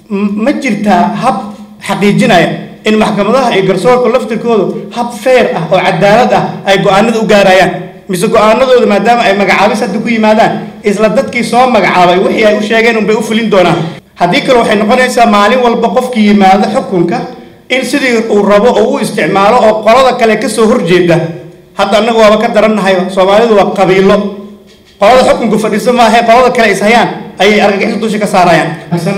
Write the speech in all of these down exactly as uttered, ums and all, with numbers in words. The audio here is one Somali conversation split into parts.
ما جرتها هب حقيقية إن محكمة أي قرصور كل لفت الكودو هب فير أو عدالة أي قانون وجاريان مش قانون ما دام أي مجعابس الدكوي ماذا إذا لدت كي صام مجعابي وهي وش يجين وبيقفلين دونا هذيك روح نقول إنسان مالي والبقف كي ماذا حكمك إن سدي الربو أو استعماله أو قرض كلك سهر جدا حتى أنه هو بكتر أنه هاي سوالد وقبيله قرض حكمك فريسة ما هي قرض كلا إسهيان أي أرجع توشي كساريان مثلا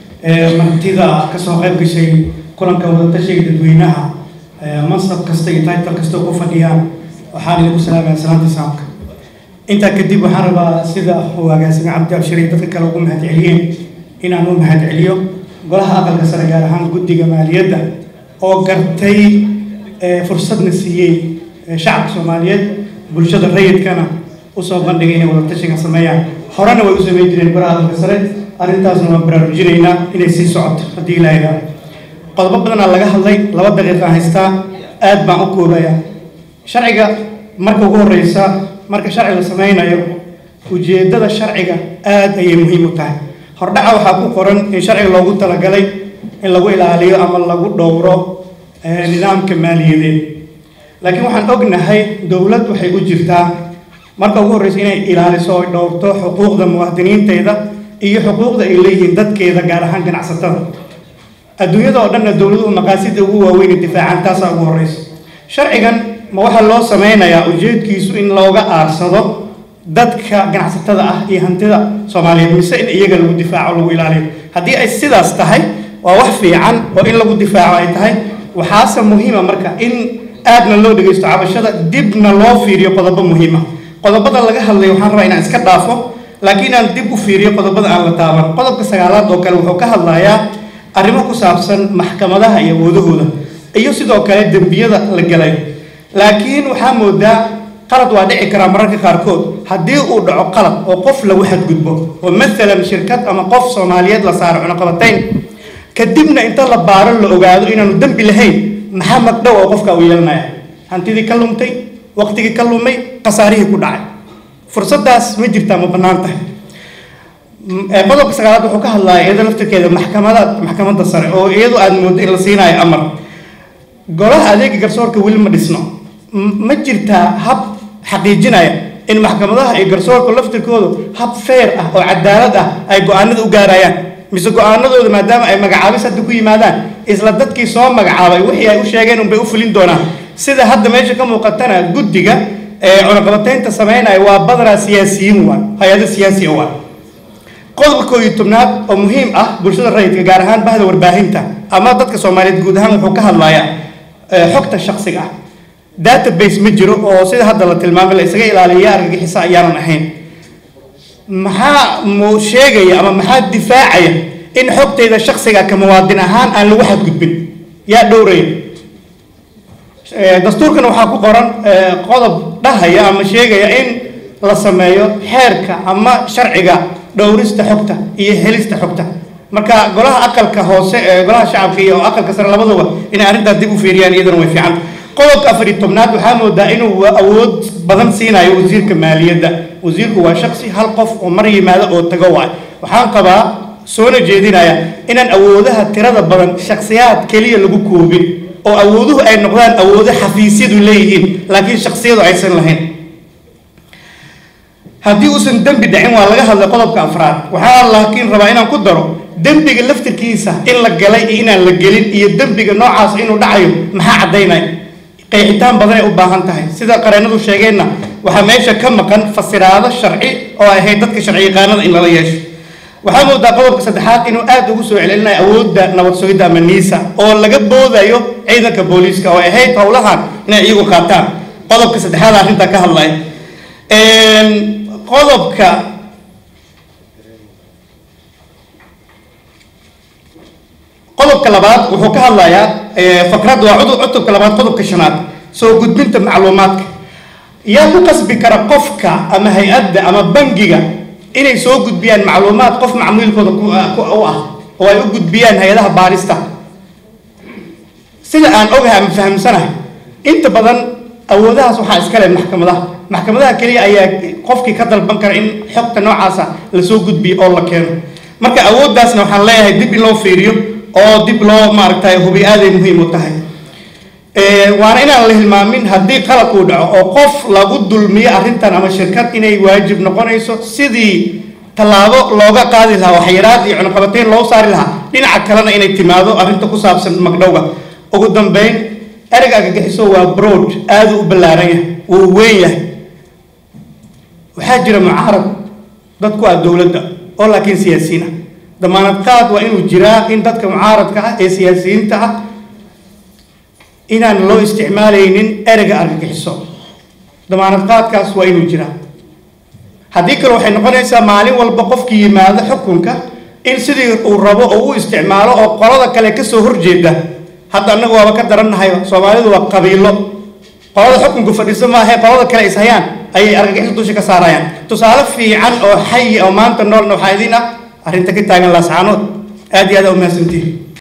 مرتيدا كسوقي بشيء كلن كودا تشيء تدوينها منصب كستي تايتل كستو كوفديان وحالي لو سلام سلامتي سامك انت كدب وحرب سيدا هو قاسم عبد الشريف dadka lagu mahad celiyeen inaan u mahad celiyo golaha aqalka sare gaar ahaan guddiga maaliyadda oo gartay fursadna siiyay shacabka Soomaaliyeed bulshada rayidkana u soo bandhigay inay wada tashiga sameeyaan horena way u sameeyeen jireen golaha aqalka sare arrintaasna waan baraarujinaynaa inay sii socoto haddii la yiraahdo qodobo badan laga hadlay laba daqiiqo haystaa aad baan u koobaya sharciga marka ugu horeysa marka sharciga la sameynayo ujeedada sharciga aad ayay muhiim u tahay hordhaca waxa ku qoran in sharciga loogu talagalay in lagu ilaaliyo ama lagu dhowro nidaamka maaliyadeed laakiin waxaan ognahay dawladdu waxay u jirtaa marka ugu horeysa inay ilaaliso oo dhowrto xuquuqda muwaadiniinteeda iyo xuquuqda ay leeyihiin dadkeeda gaar ahaan ganacsatada adduunyada oo dhan dawladdu maqaasida ugu waaweyn difaacan taas ugu horeysa sharcigan ma waxa loo sameynayaa ujeedkiisu in looga aarsado dadka ganacsatada ah iyo hantida Soomaaliyeed mise in iyaga lagu difaaco lagu ilaaliyo haddii ay sidaas tahay waa wax fiican oo in lagu difaaco ay tahay waxaase muhiima marka in aadna loo dhageysto cabashada dibna loo fiiriyo qodobo muhiima qodobada laga hadlay waxaan rabaa inaan iska dhaafo laakiin aan dib u fiiriyo qodobada aan la taaban qodobka sagaalaad oo kale wuxuu ka hadlayaa arrimo ku saabsan maxkamadaha iyo wadahooda iyo sidoo kale dambiyada la galay laakiin waxa moodaa qalad waa dhici kara mararka qaarkood haddii uu dhaco qalad oo qof lagu xadgudbo oo mesela shirkad ama qof Soomaaliyeed la saaro cunaqabatayn kadibna inta la baaro la ogaado inaanu dambi lahayn maxaa magdhow oo qofka uu yeelanaya hantidii ka lumtay waqtigii ka lumay qasaarihii ku dhacay fursadaas ma jirtaa ma bannaan tahay qodobka sagaalaad wuxuu ka hadlayaa iyada laftirkeeda maxkamada maxkamadda sare oo iyadu aad moodo in la siinayo amar golaha adeega garsoorka weli ma dhisno ma jirtaa hab xaqiijinaya in maxkamadaha ay garsoorka laftirkooda hab fair ah oo cadaalad ah ay go'aanada u gaarayaan mise go'aanadooda maadaama ay magacaabis hadda ku yimaadaan isla dadkii soo magacaabay wixii ay u sheegeen un bay u fulin doonaan sida hadda meesha ka muuqatana guddiga ee cunaqabataynta sameynaya waa badra siyaasiyiin waa hay'ado siyaasi ah qodobka koob iyo tobnaad oo muhiim ah bulshada rayidka gaar ahaan bahda warbaahinta ama dadka Soomaaliyeed guud ahaan wuxuu ka hadlayaa xogta shakhsiga ah database ma jiro oo sida hadda la tilmaamay la isaga ilaaliyo argagixisa ayaan ahayn maxaa mu sheegaya ama maxaa difaacaya in xogtayda shakhsiga ka muwaadin ahaan aan lagu xadgudbin yaa dhowray dastuurkan waxaa ku qoran qodob dhahaya ama sheegaya in la sameeyo xeerka ama sharciga dhowrista xogta iyo helista xogta marka golaha aqalka hoose ee golaha shacabka iyo aqalka sare labaduba in arrinta dib u fiiriyaan iyadana way fiican qodobka afar iyo tobnaad waxaa moodaa inuu awood badan siinayo wasiirka maaliyadda wasiirku waa shakhsi hal qof oo mar yimaado oo tago waay waxaan qabaa soona jeedinaya inaan awoodaha tirada badan shakhsiyaad kaliya lagu koobin oo awooduhu ay noqdaan awoodo xafiisyadu leeyihiin laakiin shakhsiyadu aysan lahayn haddii uusan dambi dhicin waa laga hadlay qodobka afraad waxaa laakiin rabaa inaan ku daro dambiga laftirkiisa in la galay iyo inaan la gelin iyo dambiga noocaas inuu dhacayo maxaa caddaynaya qeexitaan badan ay u baahan tahay sida qareenadu sheegeenna waxaa meesha ka maqan fasiraado sharci oo ay ahayd dadka sharci yaqaanada in lala yeesho waxaa moodaa qodobka saddexaad inuu aad ugu soo celcelinayo awoodda nabad sugidda ama niisa oo laga boodayo ciidanka booliiska oo ay ahayd howlahan inay iyagu qaataan qodobka saddexaad arrintaa ka hadlaya qodobka qodobka labaad wuxuu ka hadlayaa fakrad waa cutubka labaad qodobka shanaad soo gudbinta macluumaadka yaa ku qasbi kara qofka ama hay-adda ama bangiga inay soo gudbiyaan macluumaad qof macmuulkooda ku u ah oo ay u gudbiyaan hay-adaha baarista sida aan ogahay ama fahamsanahay inta badan awoodahaas waxaa iska leh maxkamadaha maxkamadaha kaliya ayaa qofkii ka dalban kara in xogta noocaasa la soo gudbiyo oo la keeno marka awooddaasna waxaan leeyahay dib in loo fiiriyo oo dib loo maaragtay hubi aaday muhiim u tahay waana inaan la hilmaamin haddii qalab uu dhaco oo qof lagu dulmiyo arrintan ama shirkad inay waajib noqonayso sidii tallaabo looga qaadi lahaa waxyaraad iyo cunaqabateyn loo saari lahaa dhinaca kalena inay timaado arrinta ku saabsan magdhowga ugu dambeyn ereyga argagixiso waa broad aad u ballaaran yahay wuu weyn yahay waxaa jira mucaarad dadku ah dowladda oo laakiin siyaasiyiin ah damaanad qaad waa inuu jiraa in dadka mucaaradka ah ee siyaasiyiinta ah inaan loo isticmaalaynin ereyga argagixiso damaanad qaadkaas waa inuu jiraa haddii kale waxay noqonaysaa maalin walba qofkii yimaado xukunka in sidii uu rabo oo u isticmaalo oo qolada kale ka soo horjeeda hadda annagu waaba ka darannahay soomaalidu waa qabiilo qolada xukunku fadhiiso maahe qolada kale is hayaan ayay argagixiso dusha ka saarayaan tusaale fiican oo xayi oo maanta noolna waxaa idiin ah arrinta ka taagan laascaanood aad iyo aad u mahadsantihiin